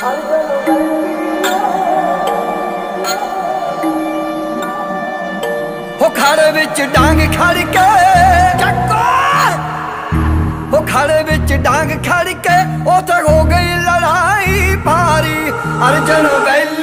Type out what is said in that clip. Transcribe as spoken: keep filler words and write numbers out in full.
हो खाड़े विच डांग खड़ के चक्को हो खाड़े विच डांग खड़ के उथे हो गई लड़ाई भारी। अर्जन वैली